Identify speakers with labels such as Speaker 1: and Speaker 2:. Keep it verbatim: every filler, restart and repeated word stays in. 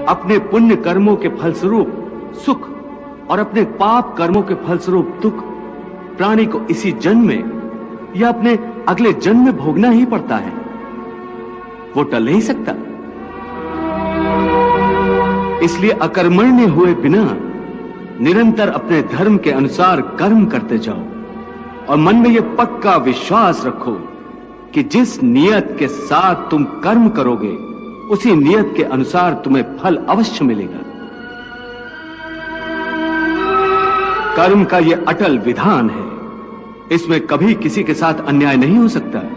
Speaker 1: अपने पुण्य कर्मों के फलस्वरूप सुख और अपने पाप कर्मों के फलस्वरूप दुख प्राणी को इसी जन्म में या अपने अगले जन्म में भोगना ही पड़ता है। वो टल नहीं सकता। इसलिए अकर्मण्य हुए बिना निरंतर अपने धर्म के अनुसार कर्म करते जाओ और मन में यह पक्का विश्वास रखो कि जिस नियत के साथ तुम कर्म करोगे उसी नियत के अनुसार तुम्हें फल अवश्य मिलेगा। कर्म का यह अटल विधान है, इसमें कभी किसी के साथ अन्याय नहीं हो सकता।